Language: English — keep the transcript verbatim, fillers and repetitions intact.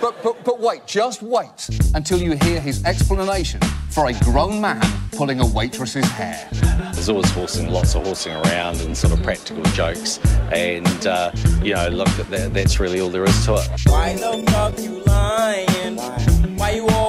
But, but, but wait, just wait until you hear his explanation for a grown man pulling a waitress's hair. There's always horsing, lots of horsing around and sort of practical jokes. And, uh, you know, look, that, that's really all there is to it. Why the fuck you lying? Why you all